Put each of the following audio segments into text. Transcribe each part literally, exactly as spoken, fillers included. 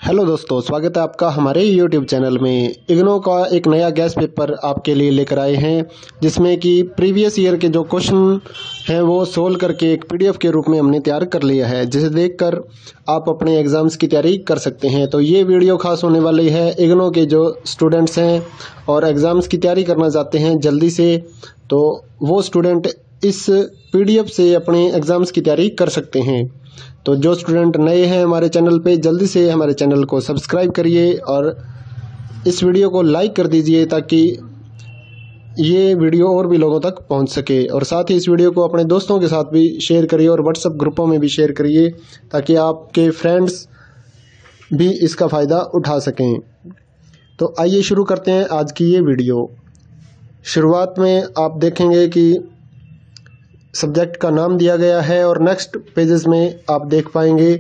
Hello दोस्तों, स्वागत है आपका हमारे यूट्यूब चैनल में। इग्नो का एक नया गैस पेपर आपके लिए लेकर आए हैं, जिसमें कि प्रीवियस ईयर के जो क्वेश्चन हैं वो सोल्व करके एक पीडीएफ के रूप में हमने तैयार कर लिया है, जिसे देखकर आप अपने एग्ज़ाम्स की तैयारी कर सकते हैं। तो ये वीडियो खास होने वाली है इग्नो के जो स्टूडेंट्स हैं और एग्ज़ाम्स की तैयारी करना चाहते हैं जल्दी से, तो वो स्टूडेंट इस पीडीएफ से अपने एग्ज़ाम्स की तैयारी कर सकते हैं। तो जो स्टूडेंट नए हैं हमारे चैनल पे, जल्दी से हमारे चैनल को सब्सक्राइब करिए और इस वीडियो को लाइक कर दीजिए ताकि ये वीडियो और भी लोगों तक पहुंच सके। और साथ ही इस वीडियो को अपने दोस्तों के साथ भी शेयर करिए और व्हाट्सएप ग्रुपों में भी शेयर करिए ताकि आपके फ्रेंड्स भी इसका फ़ायदा उठा सकें। तो आइए शुरू करते हैं आज की ये वीडियो। शुरुआत में आप देखेंगे कि सब्जेक्ट का नाम दिया गया है और नेक्स्ट पेजेस में आप देख पाएंगे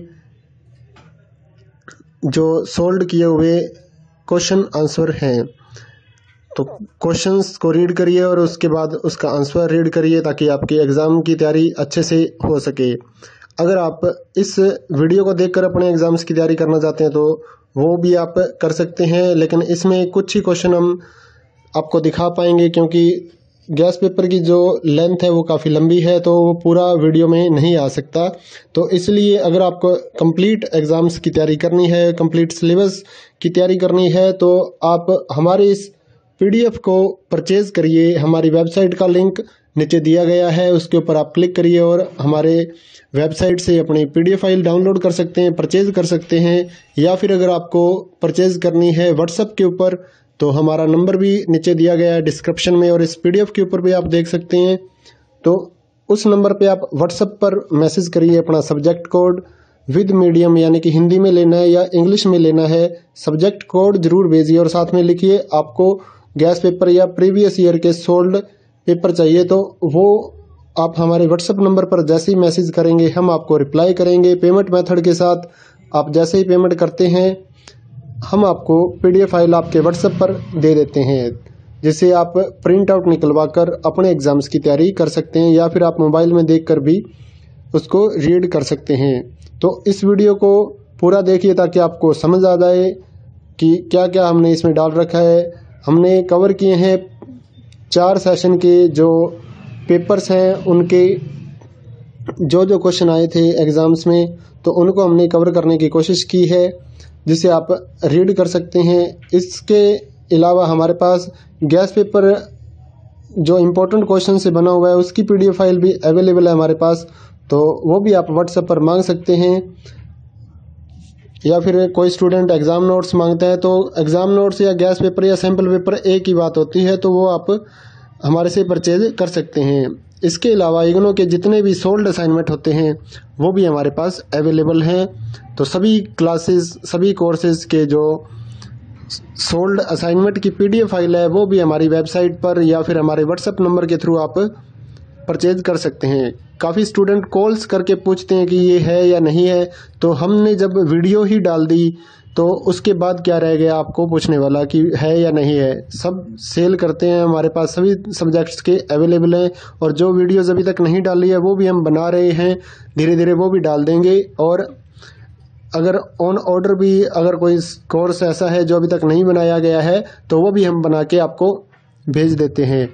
जो सोल्व किए हुए क्वेश्चन आंसर हैं। तो क्वेश्चंस को रीड करिए और उसके बाद उसका आंसर रीड करिए ताकि आपकी एग्ज़ाम की तैयारी अच्छे से हो सके। अगर आप इस वीडियो को देखकर अपने एग्ज़ाम्स की तैयारी करना चाहते हैं तो वो भी आप कर सकते हैं, लेकिन इसमें कुछ ही क्वेश्चन हम आपको दिखा पाएंगे क्योंकि गैस पेपर की जो लेंथ है वो काफ़ी लंबी है, तो वो पूरा वीडियो में नहीं आ सकता। तो इसलिए अगर आपको कंप्लीट एग्ज़ाम्स की तैयारी करनी है, कंप्लीट सिलेबस की तैयारी करनी है, तो आप हमारे इस पीडीएफ को परचेज़ करिए। हमारी वेबसाइट का लिंक नीचे दिया गया है, उसके ऊपर आप क्लिक करिए और हमारे वेबसाइट से अपनी पीडीएफ फाइल डाउनलोड कर सकते हैं, परचेज़ कर सकते हैं। या फिर अगर आपको परचेज़ करनी है व्हाट्सएप के ऊपर तो हमारा नंबर भी नीचे दिया गया है डिस्क्रिप्शन में और इस पीडीएफ के ऊपर भी आप देख सकते हैं। तो उस नंबर पे आप व्हाट्सएप पर मैसेज करिए अपना सब्जेक्ट कोड विद मीडियम, यानी कि हिंदी में लेना है या इंग्लिश में लेना है, सब्जेक्ट कोड जरूर भेजिए और साथ में लिखिए आपको गैस पेपर या प्रीवियस ईयर के सोल्ड पेपर चाहिए। तो वो आप हमारे व्हाट्सएप नंबर पर जैसे ही मैसेज करेंगे हम आपको रिप्लाई करेंगे पेमेंट मेथड के साथ। आप जैसे ही पेमेंट करते हैं हम आपको पीडीएफ फाइल आपके व्हाट्सएप पर दे देते हैं, जिसे आप प्रिंट आउट निकलवा कर अपने एग्ज़ाम्स की तैयारी कर सकते हैं या फिर आप मोबाइल में देखकर भी उसको रीड कर सकते हैं। तो इस वीडियो को पूरा देखिए ताकि आपको समझ आ जाए कि क्या क्या हमने इसमें डाल रखा है। हमने कवर किए हैं चार सेशन के जो पेपर्स हैं, उनके जो जो क्वेश्चन आए थे एग्ज़ाम्स में, तो उनको हमने कवर करने की कोशिश की है जिसे आप रीड कर सकते हैं। इसके अलावा हमारे पास गैस पेपर जो इम्पोर्टेंट क्वेश्चन से बना हुआ है उसकी पीडीएफ फाइल भी अवेलेबल है हमारे पास, तो वो भी आप व्हाट्सएप पर मांग सकते हैं। या फिर कोई स्टूडेंट एग्ज़ाम नोट्स मांगता है तो एग्ज़ाम नोट्स या गैस पेपर या सैम्पल पेपर एक ही बात होती है, तो वो आप हमारे से परचेज कर सकते हैं। इसके अलावा इग्नो के जितने भी सोल्ड असाइनमेंट होते हैं वो भी हमारे पास अवेलेबल हैं। तो सभी क्लासेस, सभी कोर्सेज़ के जो सोल्ड असाइनमेंट की पीडीएफ फाइल है वो भी हमारी वेबसाइट पर या फिर हमारे व्हाट्सएप नंबर के थ्रू आप परचेज कर सकते हैं। काफ़ी स्टूडेंट कॉल्स करके पूछते हैं कि ये है या नहीं है, तो हमने जब वीडियो ही डाल दी तो उसके बाद क्या रह गया आपको पूछने वाला कि है या नहीं है। सब सेल करते हैं, हमारे पास सभी सब्जेक्ट्स के अवेलेबल हैं और जो वीडियोज़ अभी तक नहीं डाली है वो भी हम बना रहे हैं, धीरे धीरे वो भी डाल देंगे। और अगर ऑन ऑर्डर भी अगर कोई कोर्स ऐसा है जो अभी तक नहीं बनाया गया है तो वो भी हम बना के आपको भेज देते हैं।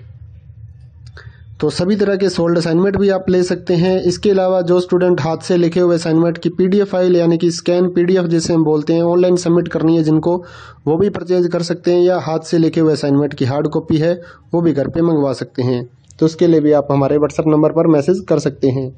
तो सभी तरह के सोल्ड असाइनमेंट भी आप ले सकते हैं। इसके अलावा जो स्टूडेंट हाथ से लिखे हुए असाइनमेंट की पीडीएफ फाइल यानी कि स्कैन पीडीएफ जिसे हम बोलते हैं, ऑनलाइन सबमिट करनी है जिनको, वो भी परचेज कर सकते हैं, या हाथ से लिखे हुए असाइनमेंट की हार्ड कॉपी है वो भी घर पे मंगवा सकते हैं। तो उसके लिए भी आप हमारे व्हाट्सएप नंबर पर मैसेज कर सकते हैं।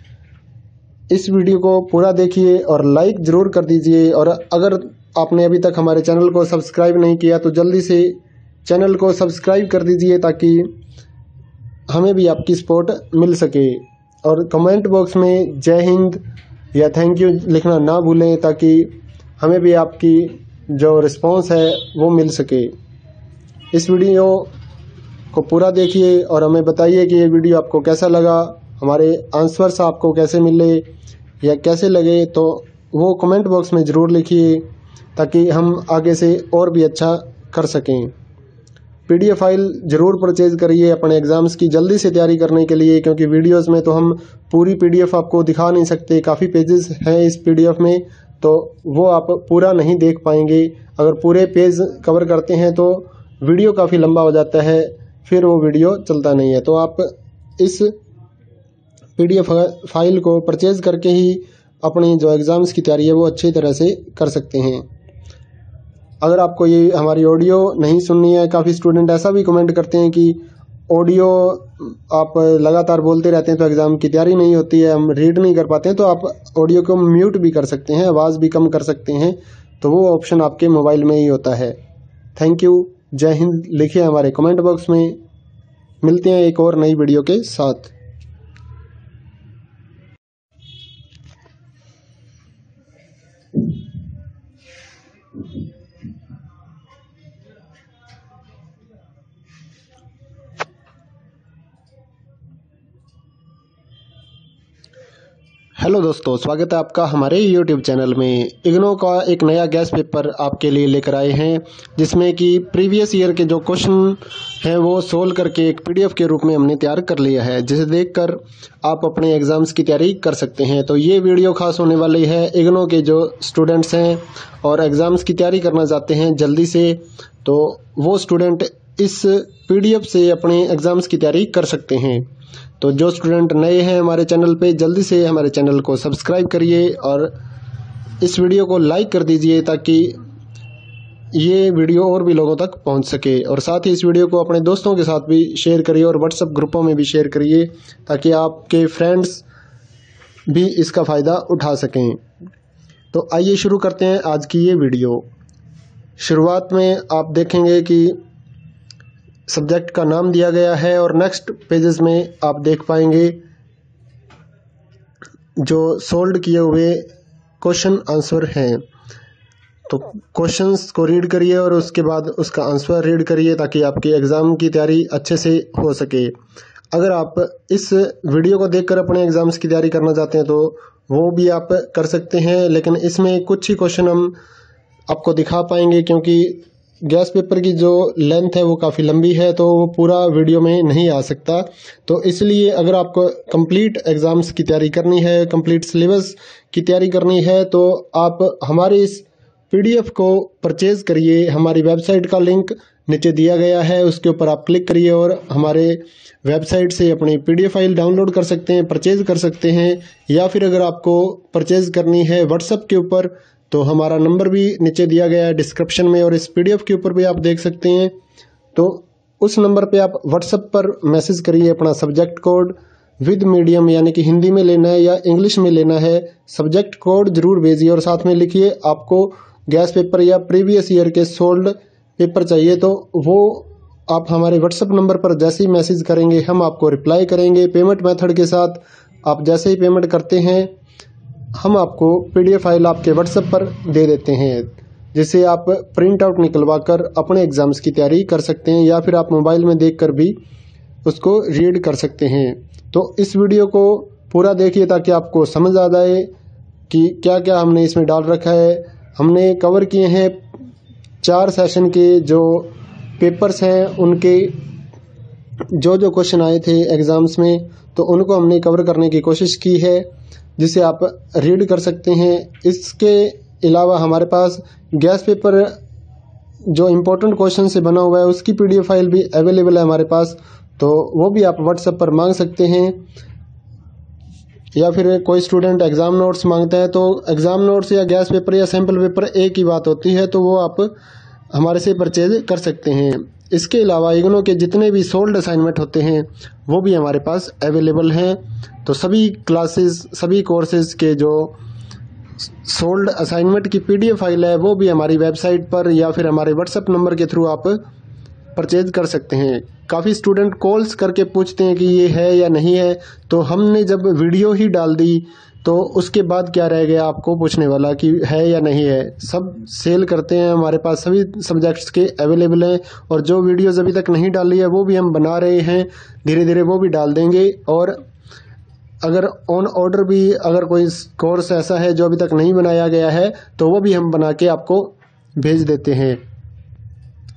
इस वीडियो को पूरा देखिए और लाइक ज़रूर कर दीजिए, और अगर आपने अभी तक हमारे चैनल को सब्सक्राइब नहीं किया तो जल्दी से चैनल को सब्सक्राइब कर दीजिए ताकि हमें भी आपकी सपोर्ट मिल सके। और कमेंट बॉक्स में जय हिंद या थैंक यू लिखना ना भूलें ताकि हमें भी आपकी जो रिस्पांस है वो मिल सके। इस वीडियो को पूरा देखिए और हमें बताइए कि ये वीडियो आपको कैसा लगा, हमारे आंसर्स आपको कैसे मिले या कैसे लगे, तो वो कमेंट बॉक्स में ज़रूर लिखिए ताकि हम आगे से और भी अच्छा कर सकें। पीडीएफ फाइल ज़रूर परचेज करिए अपने एग्ज़ाम्स की जल्दी से तैयारी करने के लिए, क्योंकि वीडियोस में तो हम पूरी पीडीएफ आपको दिखा नहीं सकते, काफ़ी पेजेस हैं इस पीडीएफ में, तो वो आप पूरा नहीं देख पाएंगे। अगर पूरे पेज कवर करते हैं तो वीडियो काफ़ी लंबा हो जाता है, फिर वो वीडियो चलता नहीं है। तो आप इस पीडीएफ फाइल को परचेज़ करके ही अपनी जो एग्ज़ाम्स की तैयारी है वो अच्छी तरह से कर सकते हैं। अगर आपको ये हमारी ऑडियो नहीं सुननी है, काफ़ी स्टूडेंट ऐसा भी कमेंट करते हैं कि ऑडियो आप लगातार बोलते रहते हैं तो एग्ज़ाम की तैयारी नहीं होती है, हम रीड नहीं कर पाते हैं, तो आप ऑडियो को म्यूट भी कर सकते हैं, आवाज़ भी कम कर सकते हैं। तो वो ऑप्शन आपके मोबाइल में ही होता है। थैंक यू, जय हिंद लिखिए हमारे कमेंट बॉक्स में। मिलते हैं एक और नई वीडियो के साथ। हेलो दोस्तों, स्वागत है आपका हमारे यूट्यूब चैनल में। इग्नो का एक नया गैस पेपर आपके लिए लेकर आए हैं, जिसमें कि प्रीवियस ईयर के जो क्वेश्चन हैं वो सोल्व करके एक पीडीएफ के रूप में हमने तैयार कर लिया है, जिसे देखकर आप अपने एग्ज़ाम्स की तैयारी कर सकते हैं। तो ये वीडियो खास होने वाली है इग्नो के जो स्टूडेंट्स हैं और एग्ज़ाम्स की तैयारी करना चाहते हैं जल्दी से, तो वो स्टूडेंट इस पीडीएफ से अपने एग्ज़ाम्स की तैयारी कर सकते हैं। तो जो स्टूडेंट नए हैं हमारे चैनल पे, जल्दी से हमारे चैनल को सब्सक्राइब करिए और इस वीडियो को लाइक कर दीजिए ताकि ये वीडियो और भी लोगों तक पहुंच सके। और साथ ही इस वीडियो को अपने दोस्तों के साथ भी शेयर करिए और व्हाट्सएप ग्रुपों में भी शेयर करिए ताकि आपके फ्रेंड्स भी इसका फ़ायदा उठा सकें। तो आइए शुरू करते हैं आज की ये वीडियो। शुरुआत में आप देखेंगे कि सब्जेक्ट का नाम दिया गया है और नेक्स्ट पेजेस में आप देख पाएंगे जो सोल्व किए हुए क्वेश्चन आंसर हैं। तो क्वेश्चंस को रीड करिए और उसके बाद उसका आंसर रीड करिए ताकि आपकी एग्ज़ाम की तैयारी अच्छे से हो सके। अगर आप इस वीडियो को देखकर अपने एग्ज़ाम्स की तैयारी करना चाहते हैं तो वो भी आप कर सकते हैं, लेकिन इसमें कुछ ही क्वेश्चन हम आपको दिखा पाएंगे क्योंकि गैस पेपर की जो लेंथ है वो काफ़ी लंबी है, तो वो पूरा वीडियो में नहीं आ सकता। तो इसलिए अगर आपको कंप्लीट एग्ज़ाम्स की तैयारी करनी है, कंप्लीट सिलेबस की तैयारी करनी है, तो आप हमारे इस पीडीएफ को परचेज़ करिए। हमारी वेबसाइट का लिंक नीचे दिया गया है, उसके ऊपर आप क्लिक करिए और हमारे वेबसाइट से अपनी पीडीएफ फाइल डाउनलोड कर सकते हैं, परचेज़ कर सकते हैं। या फिर अगर आपको परचेज़ करनी है व्हाट्सएप के ऊपर तो हमारा नंबर भी नीचे दिया गया है डिस्क्रिप्शन में और इस पीडीएफ के ऊपर भी आप देख सकते हैं। तो उस नंबर पे आप व्हाट्सएप पर मैसेज करिए अपना सब्जेक्ट कोड विद मीडियम, यानी कि हिंदी में लेना है या इंग्लिश में लेना है, सब्जेक्ट कोड जरूर भेजिए और साथ में लिखिए आपको गैस पेपर या प्रीवियस ईयर के सोल्ड पेपर चाहिए। तो वो आप हमारे व्हाट्सएप नंबर पर जैसे ही मैसेज करेंगे हम आपको रिप्लाई करेंगे पेमेंट मेथड के साथ। आप जैसे ही पेमेंट करते हैं हम आपको पीडीएफ फाइल आपके व्हाट्सएप पर दे देते हैं, जिसे आप प्रिंट आउट निकलवा कर अपने एग्ज़ाम्स की तैयारी कर सकते हैं या फिर आप मोबाइल में देखकर भी उसको रीड कर सकते हैं। तो इस वीडियो को पूरा देखिए ताकि आपको समझ आ जाए कि क्या क्या हमने इसमें डाल रखा है। हमने कवर किए हैं चार सेशन के जो पेपर्स हैं, उनके जो जो क्वेश्चन आए थे एग्ज़ाम्स में, तो उनको हमने कवर करने की कोशिश की है, जिसे आप रीड कर सकते हैं। इसके अलावा हमारे पास गैस पेपर जो इम्पोर्टेंट क्वेश्चन से बना हुआ है उसकी पीडीएफ फाइल भी अवेलेबल है हमारे पास, तो वो भी आप व्हाट्सएप पर मांग सकते हैं। या फिर कोई स्टूडेंट एग्ज़ाम नोट्स मांगता है तो एग्ज़ाम नोट्स या गैस पेपर या सैम्पल पेपर एक ही बात होती है, तो वो आप हमारे से परचेज कर सकते हैं। इसके अलावा इग्नो के जितने भी सोल्ड असाइनमेंट होते हैं वो भी हमारे पास अवेलेबल हैं। तो सभी क्लासेस, सभी कोर्सेज़ के जो सोल्ड असाइनमेंट की पीडीएफ फाइल है वो भी हमारी वेबसाइट पर या फिर हमारे व्हाट्सएप नंबर के थ्रू आप परचेज कर सकते हैं। काफ़ी स्टूडेंट कॉल्स करके पूछते हैं कि ये है या नहीं है, तो हमने जब वीडियो ही डाल दी तो उसके बाद क्या रह गया आपको पूछने वाला कि है या नहीं है। सब सेल करते हैं, हमारे पास सभी सब्जेक्ट्स के अवेलेबल हैं और जो वीडियोज़ अभी तक नहीं डाली है वो भी हम बना रहे हैं, धीरे धीरे वो भी डाल देंगे। और अगर ऑन ऑर्डर भी अगर कोई कोर्स ऐसा है जो अभी तक नहीं बनाया गया है तो वो भी हम बना के आपको भेज देते हैं।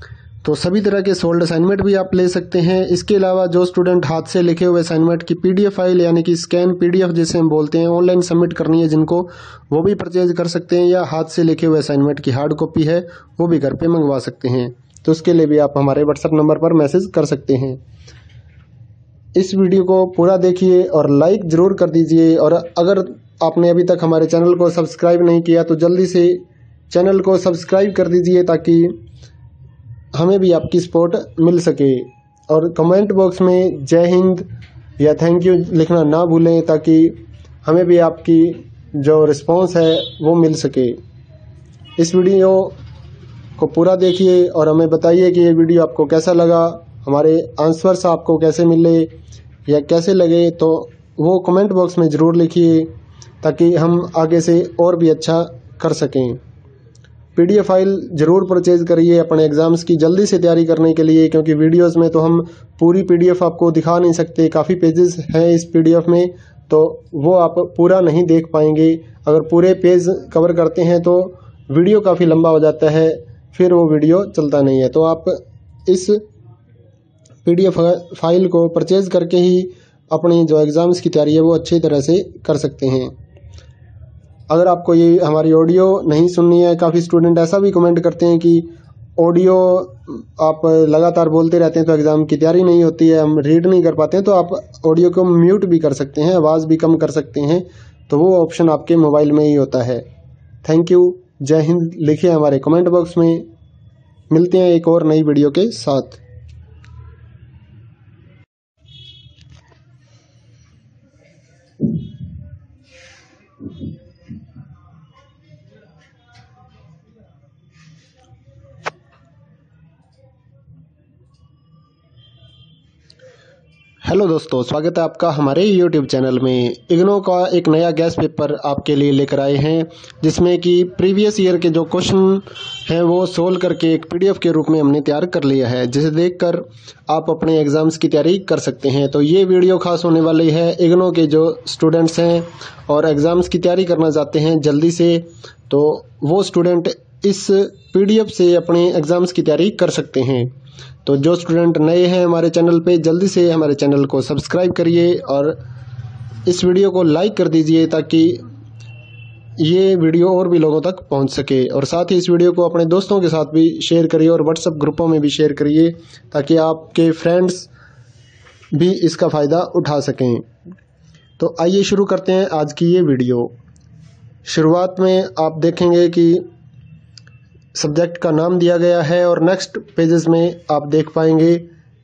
तो सभी तरह के सोल्ड असाइनमेंट भी आप ले सकते हैं। इसके अलावा जो स्टूडेंट हाथ से लिखे हुए असाइनमेंट की पीडीएफ फाइल यानी कि स्कैन पीडीएफ जिसे हम बोलते हैं ऑनलाइन सबमिट करनी है जिनको, वो भी परचेज कर सकते हैं, या हाथ से लिखे हुए असाइनमेंट की हार्ड कॉपी है वो भी घर पे मंगवा सकते हैं। तो उसके लिए भी आप हमारे व्हाट्सएप नंबर पर मैसेज कर सकते हैं। इस वीडियो को पूरा देखिए और लाइक ज़रूर कर दीजिए, और अगर आपने अभी तक हमारे चैनल को सब्सक्राइब नहीं किया तो जल्दी से चैनल को सब्सक्राइब कर दीजिए ताकि हमें भी आपकी सपोर्ट मिल सके। और कमेंट बॉक्स में जय हिंद या थैंक यू लिखना ना भूलें ताकि हमें भी आपकी जो रिस्पांस है वो मिल सके। इस वीडियो को पूरा देखिए और हमें बताइए कि ये वीडियो आपको कैसा लगा, हमारे आंसर्स आपको कैसे मिले या कैसे लगे, तो वो कमेंट बॉक्स में ज़रूर लिखिए ताकि हम आगे से और भी अच्छा कर सकें। पीडीएफ फाइल ज़रूर परचेज करिए अपने एग्ज़ाम्स की जल्दी से तैयारी करने के लिए, क्योंकि वीडियोस में तो हम पूरी पीडीएफ आपको दिखा नहीं सकते, काफ़ी पेजेस हैं इस पीडीएफ में, तो वो आप पूरा नहीं देख पाएंगे। अगर पूरे पेज कवर करते हैं तो वीडियो काफ़ी लंबा हो जाता है, फिर वो वीडियो चलता नहीं है। तो आप इस पीडीएफ फाइल को परचेज करके ही अपनी जो एग्ज़ाम्स की तैयारी है वो अच्छी तरह से कर सकते हैं। अगर आपको ये हमारी ऑडियो नहीं सुननी है, काफ़ी स्टूडेंट ऐसा भी कमेंट करते हैं कि ऑडियो आप लगातार बोलते रहते हैं तो एग्ज़ाम की तैयारी नहीं होती है, हम रीड नहीं कर पाते हैं, तो आप ऑडियो को म्यूट भी कर सकते हैं, आवाज़ भी कम कर सकते हैं, तो वो ऑप्शन आपके मोबाइल में ही होता है। थैंक यू, जय हिंद लिखिए हमारे कमेंट बॉक्स में। मिलते हैं एक और नई वीडियो के साथ। हेलो दोस्तों, स्वागत है आपका हमारे यूट्यूब चैनल में। इग्नो का एक नया गैस पेपर आपके लिए लेकर आए हैं, जिसमें कि प्रीवियस ईयर के जो क्वेश्चन हैं वो सोल्व करके एक पीडीएफ के रूप में हमने तैयार कर लिया है, जिसे देखकर आप अपने एग्ज़ाम्स की तैयारी कर सकते हैं। तो ये वीडियो खास होने वाली है इग्नो के जो स्टूडेंट्स हैं और एग्ज़ाम्स की तैयारी करना चाहते हैं जल्दी से, तो वो स्टूडेंट इस पीडीएफ से अपने एग्ज़ाम्स की तैयारी कर सकते हैं। तो जो स्टूडेंट नए हैं हमारे चैनल पे, जल्दी से हमारे चैनल को सब्सक्राइब करिए और इस वीडियो को लाइक कर दीजिए ताकि ये वीडियो और भी लोगों तक पहुंच सके। और साथ ही इस वीडियो को अपने दोस्तों के साथ भी शेयर करिए और व्हाट्सएप ग्रुपों में भी शेयर करिए ताकि आपके फ्रेंड्स भी इसका फ़ायदा उठा सकें। तो आइए शुरू करते हैं आज की ये वीडियो। शुरुआत में आप देखेंगे कि सब्जेक्ट का नाम दिया गया है और नेक्स्ट पेजेस में आप देख पाएंगे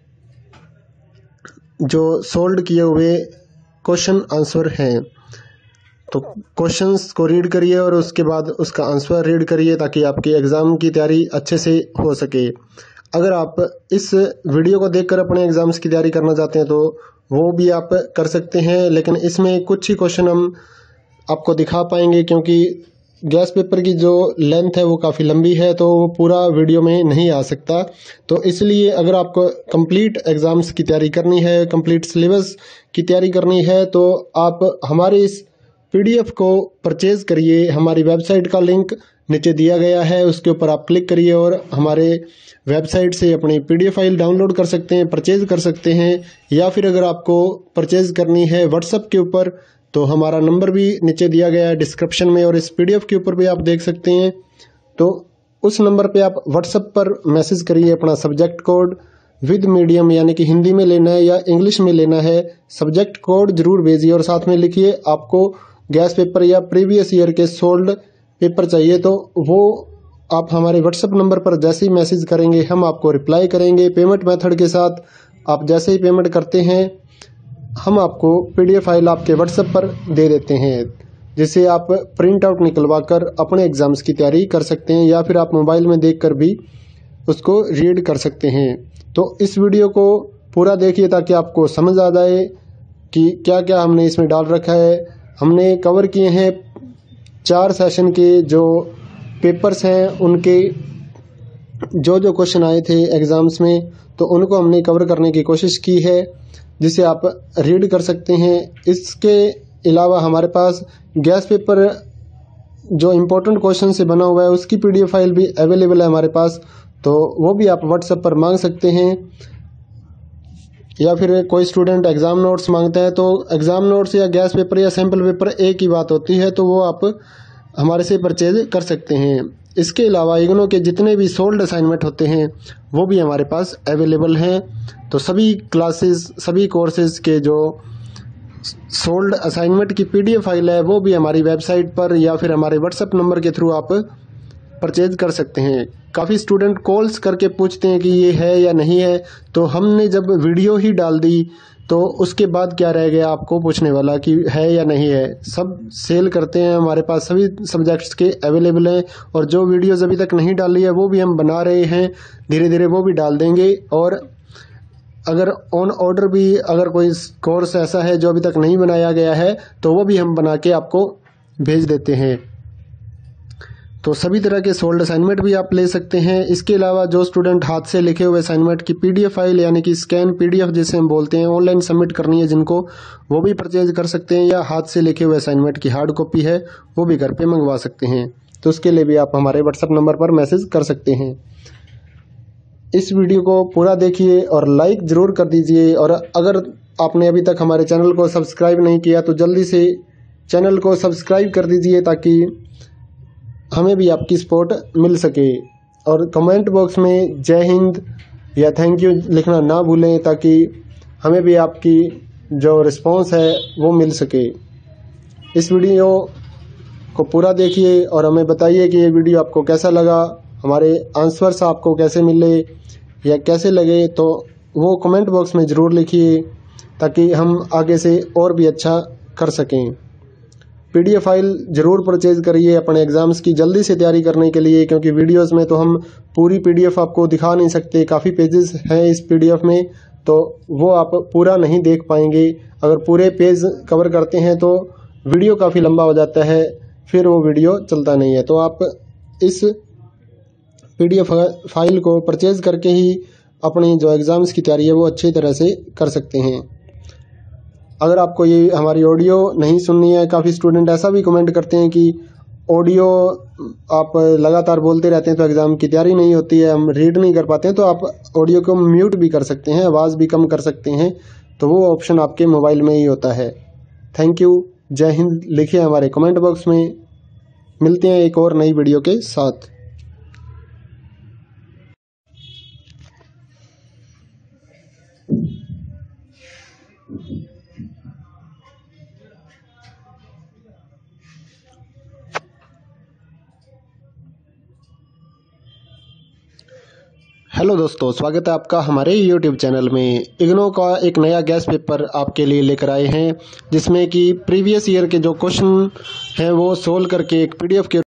जो सोल्ड किए हुए क्वेश्चन आंसर हैं। तो क्वेश्चंस को रीड करिए और उसके बाद उसका आंसर रीड करिए ताकि आपकी एग्ज़ाम की तैयारी अच्छे से हो सके। अगर आप इस वीडियो को देखकर अपने एग्ज़ाम्स की तैयारी करना चाहते हैं तो वो भी आप कर सकते हैं, लेकिन इसमें कुछ ही क्वेश्चन हम आपको दिखा पाएंगे क्योंकि गैस पेपर की जो लेंथ है वो काफ़ी लंबी है, तो वो पूरा वीडियो में नहीं आ सकता। तो इसलिए अगर आपको कंप्लीट एग्ज़ाम्स की तैयारी करनी है, कंप्लीट सिलेबस की तैयारी करनी है, तो आप हमारे इस पीडीएफ को परचेज़ करिए। हमारी वेबसाइट का लिंक नीचे दिया गया है, उसके ऊपर आप क्लिक करिए और हमारे वेबसाइट से अपनी पीडीएफ फाइल डाउनलोड कर सकते हैं, परचेज़ कर सकते हैं। या फिर अगर आपको परचेज़ करनी है व्हाट्सएप के ऊपर तो हमारा नंबर भी नीचे दिया गया है डिस्क्रिप्शन में, और इस पीडीएफ के ऊपर भी आप देख सकते हैं। तो उस नंबर पे आप व्हाट्सएप पर मैसेज करिए अपना सब्जेक्ट कोड विद मीडियम, यानी कि हिंदी में लेना है या इंग्लिश में लेना है, सब्जेक्ट कोड जरूर भेजिए और साथ में लिखिए आपको गैस पेपर या प्रीवियस ईयर के सोल्ड पेपर चाहिए। तो वो आप हमारे व्हाट्सएप नंबर पर जैसे ही मैसेज करेंगे हम आपको रिप्लाई करेंगे पेमेंट मेथड के साथ। आप जैसे ही पेमेंट करते हैं हम आपको पीडीएफ फाइल आपके व्हाट्सएप पर दे देते हैं, जिसे आप प्रिंट आउट निकलवा कर अपने एग्ज़ाम्स की तैयारी कर सकते हैं, या फिर आप मोबाइल में देखकर भी उसको रीड कर सकते हैं। तो इस वीडियो को पूरा देखिए ताकि आपको समझ आ जाए कि क्या क्या हमने इसमें डाल रखा है। हमने कवर किए हैं चार सेशन के जो पेपर्स हैं, उनके जो जो क्वेश्चन आए थे एग्ज़ाम्स में, तो उनको हमने कवर करने की कोशिश की है, जिसे आप रीड कर सकते हैं। इसके अलावा हमारे पास गैस पेपर जो इम्पोर्टेंट क्वेश्चन से बना हुआ है उसकी पीडीएफ फाइल भी अवेलेबल है हमारे पास, तो वो भी आप व्हाट्सएप पर मांग सकते हैं। या फिर कोई स्टूडेंट एग्ज़ाम नोट्स मांगता है तो एग्ज़ाम नोट्स या गैस पेपर या सैम्पल पेपर एक ही बात होती है, तो वो आप हमारे से परचेज कर सकते हैं। इसके अलावा इग्नो के जितने भी सोल्ड असाइनमेंट होते हैं वो भी हमारे पास अवेलेबल हैं। तो सभी क्लासेस सभी कोर्सेज़ के जो सोल्ड असाइनमेंट की पीडीएफ फाइल है वो भी हमारी वेबसाइट पर या फिर हमारे व्हाट्सएप नंबर के थ्रू आप परचेज कर सकते हैं। काफ़ी स्टूडेंट कॉल्स करके पूछते हैं कि ये है या नहीं है, तो हमने जब वीडियो ही डाल दी तो उसके बाद क्या रह गया आपको पूछने वाला कि है या नहीं है। सब सेल करते हैं, हमारे पास सभी सब्जेक्ट्स के अवेलेबल हैं। और जो वीडियोज़ अभी तक नहीं डाली है वो भी हम बना रहे हैं, धीरे धीरे वो भी डाल देंगे। और अगर ऑन ऑर्डर भी अगर कोई कोर्स ऐसा है जो अभी तक नहीं बनाया गया है तो वो भी हम बना के आपको भेज देते हैं। तो सभी तरह के सोल्ड असाइनमेंट भी आप ले सकते हैं। इसके अलावा जो स्टूडेंट हाथ से लिखे हुए असाइनमेंट की पीडीएफ फाइल यानी कि स्कैन पीडीएफ जिसे हम बोलते हैं, ऑनलाइन सबमिट करनी है जिनको, वो भी परचेज कर सकते हैं। या हाथ से लिखे हुए असाइनमेंट की हार्ड कॉपी है वो भी घर पे मंगवा सकते हैं। तो उसके लिए भी आप हमारे व्हाट्सएप नंबर पर मैसेज कर सकते हैं। इस वीडियो को पूरा देखिए और लाइक ज़रूर कर दीजिए। और अगर आपने अभी तक हमारे चैनल को सब्सक्राइब नहीं किया तो जल्दी से चैनल को सब्सक्राइब कर दीजिए ताकि हमें भी आपकी सपोर्ट मिल सके। और कमेंट बॉक्स में जय हिंद या थैंक यू लिखना ना भूलें ताकि हमें भी आपकी जो रिस्पांस है वो मिल सके। इस वीडियो को पूरा देखिए और हमें बताइए कि ये वीडियो आपको कैसा लगा, हमारे आंसर्स आपको कैसे मिले या कैसे लगे, तो वो कमेंट बॉक्स में ज़रूर लिखिए ताकि हम आगे से और भी अच्छा कर सकें। पीडीएफ फाइल ज़रूर परचेज करिए अपने एग्ज़ाम्स की जल्दी से तैयारी करने के लिए, क्योंकि वीडियोस में तो हम पूरी पीडीएफ आपको दिखा नहीं सकते। काफ़ी पेजेस हैं इस पीडीएफ में, तो वो आप पूरा नहीं देख पाएंगे। अगर पूरे पेज कवर करते हैं तो वीडियो काफ़ी लंबा हो जाता है, फिर वो वीडियो चलता नहीं है। तो आप इस पीडीएफ फाइल को परचेज करके ही अपनी जो एग्ज़ाम्स की तैयारी है वो अच्छी तरह से कर सकते हैं। अगर आपको ये हमारी ऑडियो नहीं सुननी है, काफ़ी स्टूडेंट ऐसा भी कमेंट करते हैं कि ऑडियो आप लगातार बोलते रहते हैं तो एग्ज़ाम की तैयारी नहीं होती है, हम रीड नहीं कर पाते हैं, तो आप ऑडियो को म्यूट भी कर सकते हैं, आवाज़ भी कम कर सकते हैं। तो वो ऑप्शन आपके मोबाइल में ही होता है। थैंक यू, जय हिंद लिखिए हमारे कमेंट बॉक्स में। मिलते हैं एक और नई वीडियो के साथ। हेलो दोस्तों, स्वागत है आपका हमारे यूट्यूब चैनल में। इग्नो का एक नया गैस पेपर आपके लिए लेकर आए हैं जिसमें कि प्रीवियस ईयर के जो क्वेश्चन हैं वो सोल्व करके एक पीडीएफ के